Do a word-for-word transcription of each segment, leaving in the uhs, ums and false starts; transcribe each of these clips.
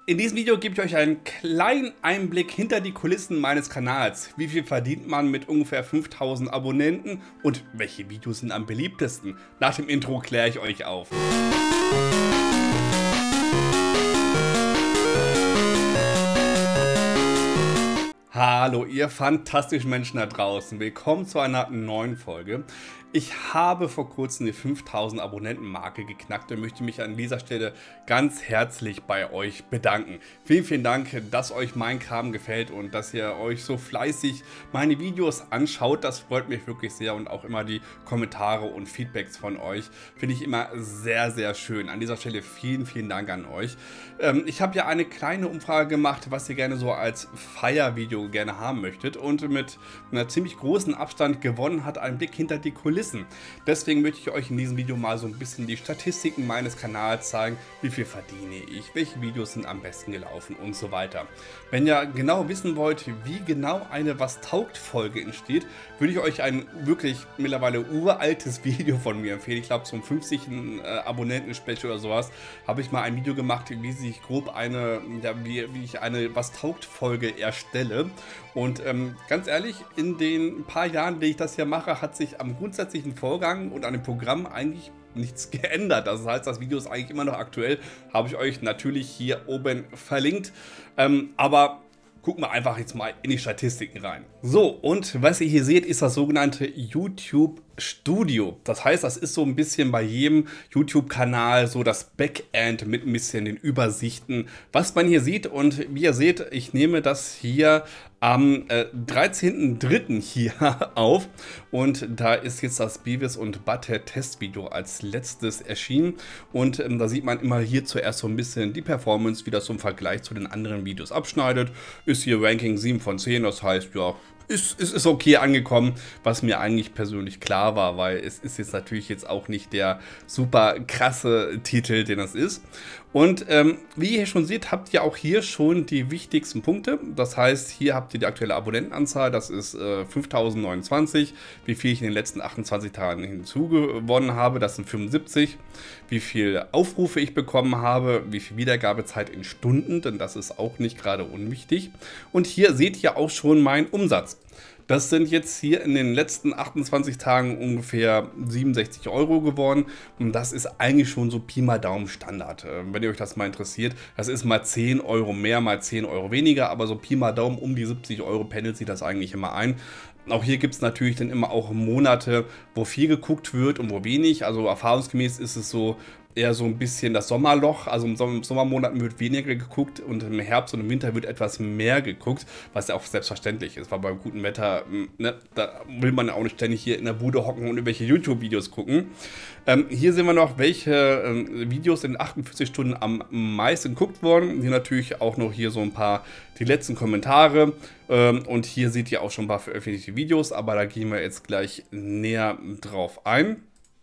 In diesem Video gebe ich euch einen kleinen Einblick hinter die Kulissen meines Kanals. Wie viel verdient man mit ungefähr fünftausend Abonnenten und welche Videos sind am beliebtesten? Nach dem Intro kläre ich euch auf. Hallo ihr fantastischen Menschen da draußen, willkommen zu einer neuen Folge. Ich habe vor kurzem die fünftausend Abonnenten Marke geknackt und möchte mich an dieser Stelle ganz herzlich bei euch bedanken. Vielen, vielen Dank, dass euch mein Kram gefällt und dass ihr euch so fleißig meine Videos anschaut. Das freut mich wirklich sehr und auch immer die Kommentare und Feedbacks von euch finde ich immer sehr, sehr schön. An dieser Stelle vielen, vielen Dank an euch. Ähm, ich habe ja eine kleine Umfrage gemacht, was ihr gerne so als Feiervideo gerne haben möchtet und mit einer ziemlich großen Abstand gewonnen hat ein Blick hinter die Kulissen. Deswegen möchte ich euch in diesem Video mal so ein bisschen die Statistiken meines Kanals zeigen, wie viel verdiene ich, welche Videos sind am besten gelaufen und so weiter. Wenn ihr genau wissen wollt, wie genau eine Was taugt Folge entsteht, würde ich euch ein wirklich mittlerweile uraltes Video von mir empfehlen. Ich glaube zum fünfzigsten Äh, Abonnenten-Special oder sowas habe ich mal ein Video gemacht, wie sich grob eine, ja, wie, wie ich eine Was taugt Folge erstelle. Und ähm, ganz ehrlich, in den paar Jahren, die ich das hier mache, hat sich am grundsätzlichen Vorgang und an dem Programm eigentlich nichts geändert. Das heißt, das Video ist eigentlich immer noch aktuell. Habe ich euch natürlich hier oben verlinkt. Ähm, aber gucken wir einfach jetzt mal in die Statistiken rein. So, und was ihr hier seht, ist das sogenannte YouTube Studio. Das heißt, das ist so ein bisschen bei jedem YouTube-Kanal so das Backend mit ein bisschen den Übersichten, was man hier sieht. Und wie ihr seht, ich nehme das hier am äh, dreizehnten dritten hier auf und da ist jetzt das Beavis und Butthead Testvideo als letztes erschienen und ähm, da sieht man immer hier zuerst so ein bisschen die Performance, wie das so im Vergleich zu den anderen Videos abschneidet. Ist hier Ranking sieben von zehn, das heißt, ja, Ist, ist, ist okay angekommen, was mir eigentlich persönlich klar war, weil es ist jetzt natürlich jetzt auch nicht der super krasse Titel, den es ist. Und ähm, wie ihr schon seht, habt ihr auch hier schon die wichtigsten Punkte. Das heißt, hier habt ihr die aktuelle Abonnentenanzahl, das ist äh, fünftausendneunundzwanzig. Wie viel ich in den letzten achtundzwanzig Tagen hinzugewonnen habe, das sind fünfundsiebzig. Wie viel Aufrufe ich bekommen habe, wie viel Wiedergabezeit in Stunden, denn das ist auch nicht gerade unwichtig. Und hier seht ihr auch schon meinen Umsatz. Das sind jetzt hier in den letzten achtundzwanzig Tagen ungefähr siebenundsechzig Euro geworden und das ist eigentlich schon so Pi mal Daumen Standard. Wenn ihr euch das mal interessiert, das ist mal zehn Euro mehr, mal zehn Euro weniger, aber so Pi mal Daumen um die siebzig Euro pendelt sich das eigentlich immer ein. Auch hier gibt es natürlich dann immer auch Monate, wo viel geguckt wird und wo wenig. Also erfahrungsgemäß ist es so eher so ein bisschen das Sommerloch. Also im Sommermonaten wird weniger geguckt und im Herbst und im Winter wird etwas mehr geguckt, was ja auch selbstverständlich ist, weil beim guten Wetter, ne, da will man auch nicht ständig hier in der Bude hocken und irgendwelche YouTube-Videos gucken. Ähm, hier sehen wir noch, welche ähm, Videos in achtundvierzig Stunden am meisten geguckt wurden. Hier natürlich auch noch hier so ein paar, die letzten Kommentare. Ähm, und hier seht ihr auch schon ein paar veröffentlichte Videos, aber da gehen wir jetzt gleich näher drauf ein.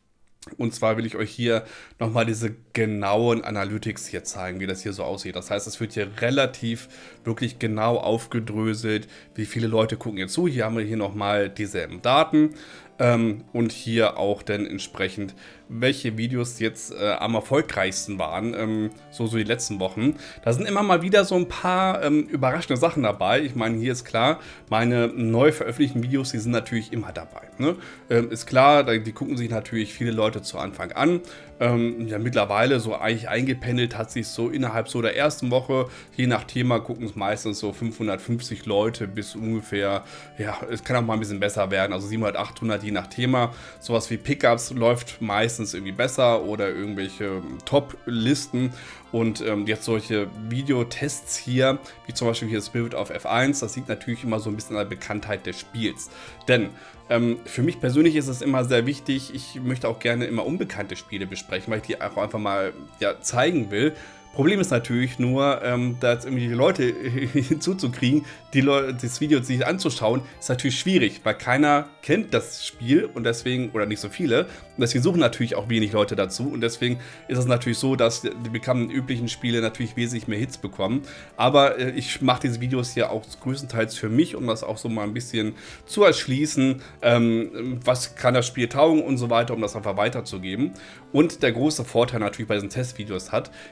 Und zwar will ich euch hier nochmal diese genauen Analytics hier zeigen, wie das hier so aussieht. Das heißt, es wird hier relativ wirklich genau aufgedröselt, wie viele Leute gucken hier zu. Hier haben wir hier nochmal dieselben Daten. Ähm, und hier auch dann entsprechend, welche Videos jetzt äh, am erfolgreichsten waren, ähm, so, so die letzten Wochen. Da sind immer mal wieder so ein paar ähm, überraschende Sachen dabei. Ich meine, hier ist klar, meine neu veröffentlichten Videos, die sind natürlich immer dabei. Ne? Ähm, ist klar, die gucken sich natürlich viele Leute zu Anfang an. Ähm, ja, mittlerweile so eigentlich eingependelt hat sich so innerhalb so der ersten Woche, je nach Thema gucken es meistens so fünfhundertfünfzig Leute bis ungefähr, ja, es kann auch mal ein bisschen besser werden, also siebenhundert, achthundert je nach Thema. Sowas wie Pickups läuft meistens irgendwie besser oder irgendwelche Top-Listen. Und ähm, jetzt solche Videotests hier, wie zum Beispiel hier Spirit of F eins, das liegt natürlich immer so ein bisschen an der Bekanntheit des Spiels. Denn ähm, für mich persönlich ist es immer sehr wichtig, ich möchte auch gerne immer unbekannte Spiele besprechen, weil ich die auch einfach mal ja, zeigen will. Problem ist natürlich nur, ähm, da jetzt irgendwie die Leute hinzuzukriegen, die Leute, das Video sich anzuschauen, ist natürlich schwierig, weil keiner kennt das Spiel und deswegen, oder nicht so viele, und deswegen suchen natürlich auch wenig Leute dazu und deswegen ist es natürlich so, dass die bekannten üblichen Spiele natürlich wesentlich mehr Hits bekommen. Aber äh, ich mache diese Videos hier auch größtenteils für mich, um das auch so mal ein bisschen zu erschließen, ähm, was kann das Spiel taugen und so weiter, um das einfach weiterzugeben. Und der große Vorteil natürlich bei diesen Testvideos hat, ich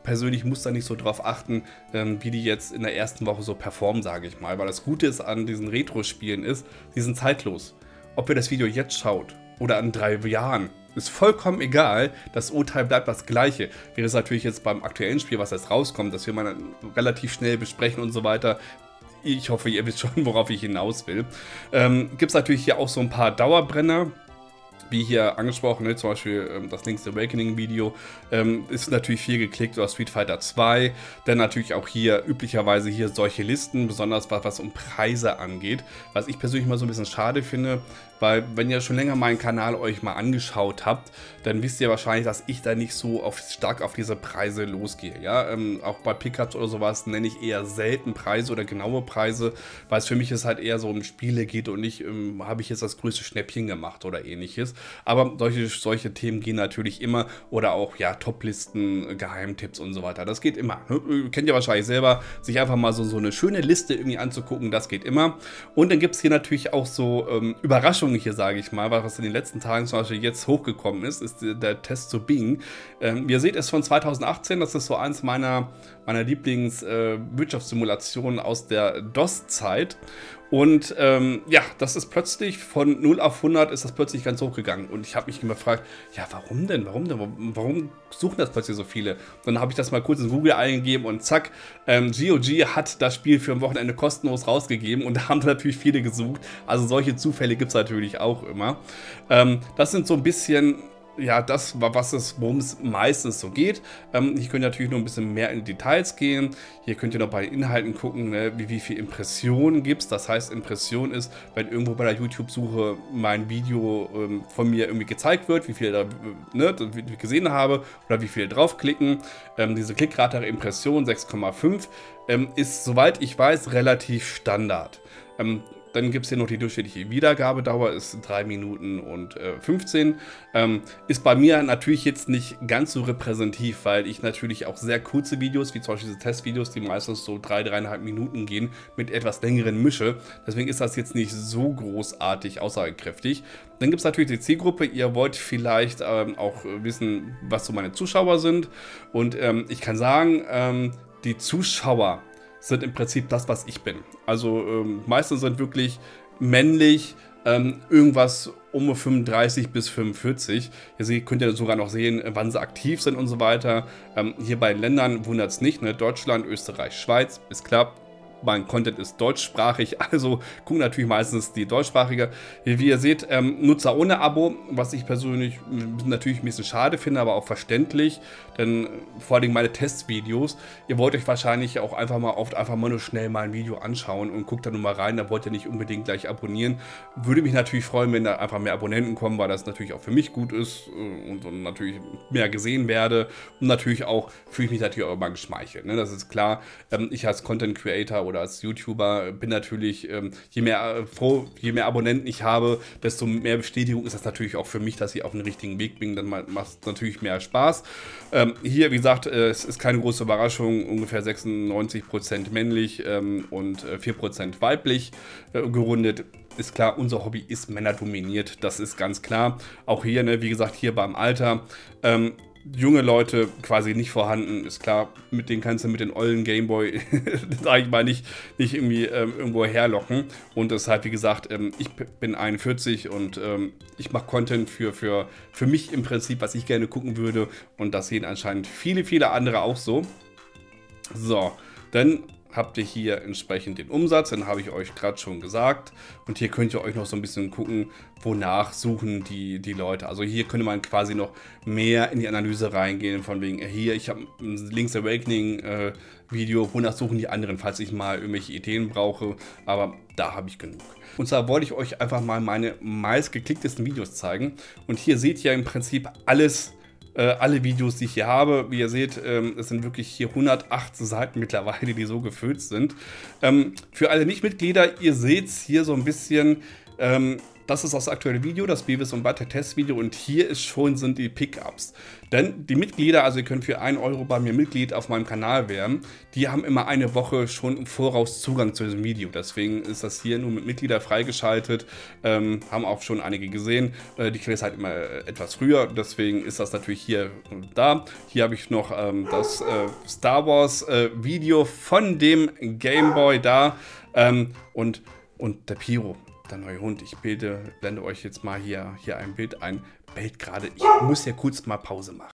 persönlich muss da nicht so drauf achten, ähm, wie die jetzt in der ersten Woche so performen, sage ich mal. Weil das Gute ist an diesen Retro-Spielen ist, die sind zeitlos. Ob ihr das Video jetzt schaut oder in drei Jahren, ist vollkommen egal. Das Urteil bleibt das gleiche. Wäre es natürlich jetzt beim aktuellen Spiel, was jetzt rauskommt, dass wir mal relativ schnell besprechen und so weiter. Ich hoffe, ihr wisst schon, worauf ich hinaus will. Ähm, Gibt es natürlich hier auch so ein paar Dauerbrenner. Wie hier angesprochen, ne, zum Beispiel ähm, das Link's Awakening Video, ähm, ist natürlich viel geklickt, oder Street Fighter zwei, denn natürlich auch hier üblicherweise hier solche Listen, besonders was, was um Preise angeht, was ich persönlich mal so ein bisschen schade finde, weil wenn ihr schon länger meinen Kanal euch mal angeschaut habt, dann wisst ihr wahrscheinlich, dass ich da nicht so auf, stark auf diese Preise losgehe. Ja? Ähm, auch bei Pickups oder sowas nenne ich eher selten Preise oder genaue Preise, weil es für mich es halt eher so um Spiele geht und nicht, ähm, habe ich jetzt das größte Schnäppchen gemacht oder ähnliches. Aber solche, solche Themen gehen natürlich immer, oder auch ja Toplisten, Geheimtipps und so weiter. Das geht immer. Kennt ihr wahrscheinlich selber, sich einfach mal so, so eine schöne Liste irgendwie anzugucken, das geht immer. Und dann gibt es hier natürlich auch so ähm, Überraschungen hier, sage ich mal, was in den letzten Tagen zum Beispiel jetzt hochgekommen ist, ist der Test zu Bing. Ähm, ihr seht es von zweitausendachtzehn, das ist so eins meiner, meiner Lieblings-Wirtschaftssimulationen äh, aus der DOS-Zeit. Und ähm, ja, das ist plötzlich von null auf hundert ist das plötzlich ganz hochgegangen. Und ich habe mich immer gefragt, ja, warum denn? Warum denn? Warum suchen das plötzlich so viele? Dann habe ich das mal kurz in Google eingegeben und zack, ähm, G O G hat das Spiel für ein Wochenende kostenlos rausgegeben und da haben natürlich viele gesucht. Also solche Zufälle gibt es natürlich auch immer. Ähm, das sind so ein bisschen... Ja, das war was es, worum es meistens so geht. Ähm, hier könnt ihr natürlich noch ein bisschen mehr in Details gehen. Hier könnt ihr noch bei Inhalten gucken, ne, wie, wie viel Impressionen gibt es. Das heißt, Impression ist, wenn irgendwo bei der YouTube-Suche mein Video ähm, von mir irgendwie gezeigt wird, wie viele da ne, wie ich gesehen habe oder wie viele draufklicken. Ähm, diese Klickrate der Impression sechs Komma fünf ähm, ist, soweit ich weiß, relativ Standard. Ähm, Dann gibt es hier noch die durchschnittliche Wiedergabedauer, ist drei Minuten und äh, fünfzehn. Ähm, ist bei mir natürlich jetzt nicht ganz so repräsentativ, weil ich natürlich auch sehr kurze Videos, wie zum Beispiel diese Testvideos, die meistens so drei, dreieinhalb Minuten gehen, mit etwas längeren mische. Deswegen ist das jetzt nicht so großartig aussagekräftig. Dann gibt es natürlich die Zielgruppe. Ihr wollt vielleicht ähm, auch wissen, was so meine Zuschauer sind. Und ähm, ich kann sagen, ähm, die Zuschauer sind im Prinzip das, was ich bin. Also ähm, meistens sind wirklich männlich, ähm, irgendwas um fünfunddreißig bis fünfundvierzig. Hier seht, könnt ihr sogar noch sehen, wann sie aktiv sind und so weiter. Ähm, hier bei den Ländern wundert es nicht, ne? Deutschland, Österreich, Schweiz, ist klar. Mein Content ist deutschsprachig, also gucken natürlich meistens die deutschsprachige. Wie ihr seht, ähm, Nutzer ohne Abo, was ich persönlich natürlich ein bisschen schade finde, aber auch verständlich, denn vor allem meine Testvideos, ihr wollt euch wahrscheinlich auch einfach mal oft einfach mal nur schnell mal ein Video anschauen und guckt da nur mal rein, da wollt ihr nicht unbedingt gleich abonnieren. Würde mich natürlich freuen, wenn da einfach mehr Abonnenten kommen, weil das natürlich auch für mich gut ist und, und natürlich mehr gesehen werde und natürlich auch fühle ich mich natürlich auch immer geschmeichelt, ne? Das ist klar, ähm, ich als Content Creator oder als YouTuber bin natürlich, ähm, je mehr äh, froh, je mehr Abonnenten ich habe, desto mehr Bestätigung ist das natürlich auch für mich, dass ich auf den richtigen Weg bin, dann macht es natürlich mehr Spaß. Ähm, hier, wie gesagt, äh, es ist keine große Überraschung, ungefähr sechsundneunzig Prozent männlich ähm, und äh, vier Prozent weiblich äh, gerundet. Ist klar, unser Hobby ist männerdominiert, das ist ganz klar. Auch hier, ne, wie gesagt, hier beim Alter, ähm, junge Leute quasi nicht vorhanden, ist klar, mit denen kannst du mit den ollen Gameboy, sag ich mal, nicht, nicht irgendwie ähm, irgendwo herlocken. Und deshalb, wie gesagt, ähm, ich bin einundvierzig und ähm, ich mache Content für, für, für mich im Prinzip, was ich gerne gucken würde. Und das sehen anscheinend viele, viele andere auch so. So, dann habt ihr hier entsprechend den Umsatz, den habe ich euch gerade schon gesagt. Und hier könnt ihr euch noch so ein bisschen gucken, wonach suchen die, die Leute. Also hier könnte man quasi noch mehr in die Analyse reingehen, von wegen, hier, ich habe ein Link's Awakening äh, Video, wonach suchen die anderen, falls ich mal irgendwelche Ideen brauche. Aber da habe ich genug. Und zwar wollte ich euch einfach mal meine meistgeklicktesten Videos zeigen. Und hier seht ihr im Prinzip alles, alle Videos, die ich hier habe. Wie ihr seht, ähm, es sind wirklich hier hundertacht Seiten mittlerweile, die so gefüllt sind. Ähm, für alle Nicht-Mitglieder, ihr seht hier so ein bisschen, ähm, das ist das aktuelle Video, das Beavis und Butthead Testvideo, und hier ist schon sind die Pickups. Denn die Mitglieder, also ihr könnt für ein Euro bei mir Mitglied auf meinem Kanal werden, die haben immer eine Woche schon im Voraus Zugang zu diesem Video. Deswegen ist das hier nur mit Mitgliedern freigeschaltet, ähm, haben auch schon einige gesehen. Äh, die kriegen es halt immer etwas früher, deswegen ist das natürlich hier da. Hier habe ich noch ähm, das äh, Star Wars äh, Video von dem Game Boy da ähm, und, und der Pyro. Der neue Hund. Ich bilde, blende euch jetzt mal hier, hier ein Bild ein. Bellt gerade. Ich muss ja kurz mal Pause machen.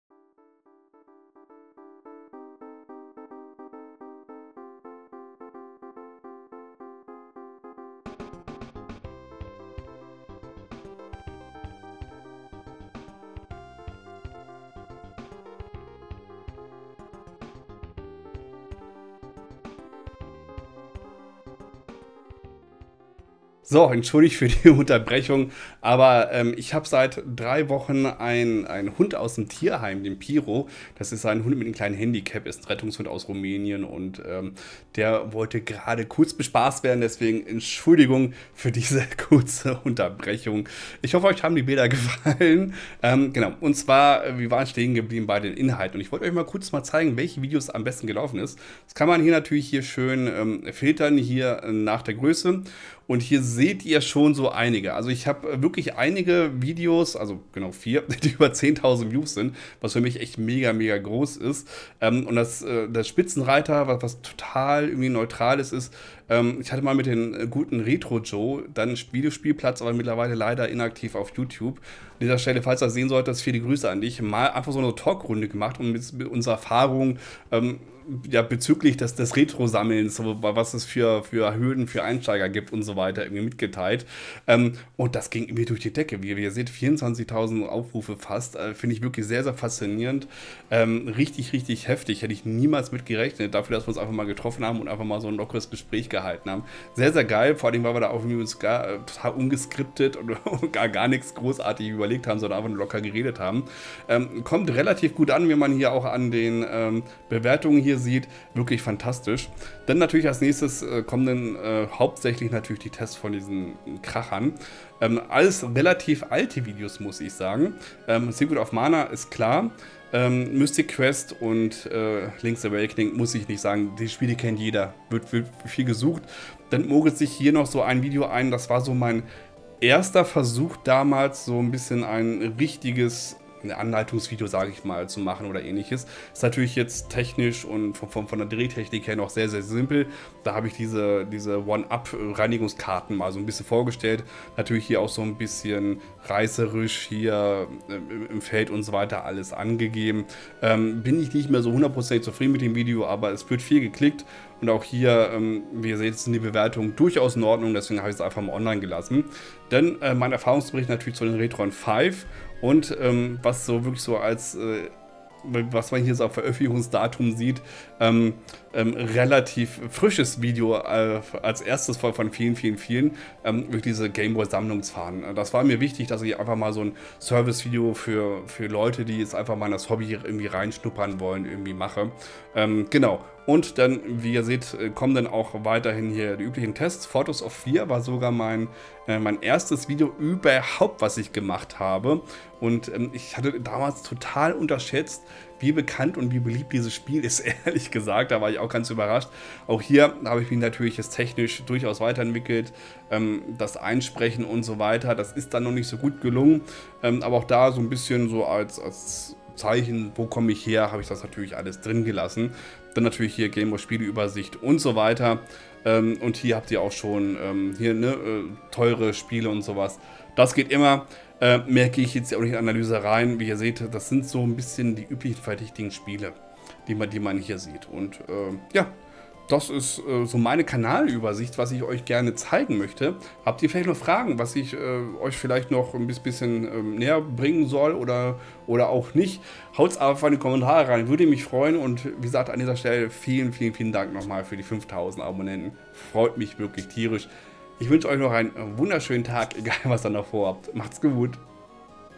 So, entschuldigt für die Unterbrechung, aber ähm, ich habe seit drei Wochen einen Hund aus dem Tierheim, den Pyro. Das ist ein Hund mit einem kleinen Handicap, ist ein Rettungshund aus Rumänien und ähm, der wollte gerade kurz bespaßt werden, deswegen Entschuldigung für diese kurze Unterbrechung. Ich hoffe, euch haben die Bilder gefallen. Ähm, genau, und zwar, wir waren stehen geblieben bei den Inhalten und ich wollte euch mal kurz mal zeigen, welche Videos am besten gelaufen ist. Das kann man hier natürlich hier schön ähm, filtern, hier äh, nach der Größe. Und hier seht ihr schon so einige. Also ich habe wirklich einige Videos, also genau vier, die über zehntausend Views sind, was für mich echt mega, mega groß ist. Ähm, und das, äh, das Spitzenreiter, was, was total irgendwie Neutrales ist. Ähm, ich hatte mal mit den äh, guten Retro Joe dann Videospielplatz, aber mittlerweile leider inaktiv auf YouTube. An dieser Stelle, falls ihr das sehen solltet, viele Grüße an dich. Mal einfach so eine Talkrunde gemacht und mit, mit unserer Erfahrung ähm, ja, bezüglich des, des Retro-Sammelns, so, was es für, für Hürden für Einsteiger gibt und so weiter, irgendwie mitgeteilt. Ähm, und das ging irgendwie durch die Decke. Wie, wie ihr seht, vierundzwanzigtausend Aufrufe fast. Äh, Finde ich wirklich sehr, sehr faszinierend. Ähm, richtig, richtig heftig. Hätte ich niemals mit gerechnet, dafür, dass wir uns einfach mal getroffen haben und einfach mal so ein lockeres Gespräch gehalten haben. Sehr, sehr geil. Vor allem, weil wir da auch irgendwie uns gar, äh, total ungeskriptet und gar, gar nichts großartig überlegt haben, sondern einfach nur locker geredet haben. Ähm, kommt relativ gut an, wie man hier auch an den ähm, Bewertungen hier sieht, wirklich fantastisch. Dann natürlich als nächstes äh, kommen dann äh, hauptsächlich natürlich die Tests von diesen Krachern. Ähm, alles relativ alte Videos, muss ich sagen. Ähm, Secret of Mana ist klar. Ähm, Mystic Quest und äh, Link's Awakening, muss ich nicht sagen, die Spiele kennt jeder, wird, wird viel gesucht. Dann mogelt sich hier noch so ein Video ein, das war so mein erster Versuch damals, so ein bisschen ein richtiges ein Anleitungsvideo, sage ich mal, zu machen oder ähnliches. Ist natürlich jetzt technisch und von, von, von der Drehtechnik her noch sehr, sehr simpel. Da habe ich diese, diese One-Up-Reinigungskarten mal so ein bisschen vorgestellt. Natürlich hier auch so ein bisschen reißerisch hier äh, im Feld und so weiter alles angegeben. Ähm, bin ich nicht mehr so hundertprozentig zufrieden mit dem Video, aber es wird viel geklickt. Und auch hier, ähm, wie ihr seht, sind die Bewertungen durchaus in Ordnung, deswegen habe ich es einfach mal online gelassen. Dann äh, mein Erfahrungsbericht natürlich zu den Retron fünf und ähm, was so wirklich so als, äh, was man hier so auf Veröffentlichungsdatum sieht, ähm, ähm, relativ frisches Video äh, als erstes von, von vielen, vielen, vielen, ähm, wirklich diese Gameboy-Sammlungsfahren. Das war mir wichtig, dass ich einfach mal so ein Service-Video für, für Leute, die jetzt einfach mal in das Hobby irgendwie reinschnuppern wollen, irgendwie mache. Ähm, genau. Und dann, wie ihr seht, kommen dann auch weiterhin hier die üblichen Tests. Photos of Fear war sogar mein, äh, mein erstes Video überhaupt, was ich gemacht habe. Und ähm, ich hatte damals total unterschätzt, wie bekannt und wie beliebt dieses Spiel ist, ehrlich gesagt. Da war ich auch ganz überrascht. Auch hier habe ich mich natürlich jetzt technisch durchaus weiterentwickelt. Ähm, das Einsprechen und so weiter, das ist dann noch nicht so gut gelungen. Ähm, aber auch da so ein bisschen so als... als Zeichen, wo komme ich her, habe ich das natürlich alles drin gelassen. Dann natürlich hier Game Boy Spieleübersicht und so weiter. Ähm, und hier habt ihr auch schon ähm, hier ne, äh, teure Spiele und sowas. Das geht immer. Äh, mehr gehe ich jetzt auch nicht in Analyse rein. Wie ihr seht, das sind so ein bisschen die üblichen verdächtigen Spiele, die man, die man hier sieht. Und äh, ja, das ist äh, so meine Kanalübersicht, was ich euch gerne zeigen möchte. Habt ihr vielleicht noch Fragen, was ich äh, euch vielleicht noch ein bisschen äh, näher bringen soll oder, oder auch nicht? Haut's einfach in die Kommentare rein, würde mich freuen. Und wie gesagt, an dieser Stelle vielen, vielen, vielen Dank nochmal für die fünftausend Abonnenten. Freut mich wirklich tierisch. Ich wünsche euch noch einen wunderschönen Tag, egal was ihr noch vorhabt. Macht's gut.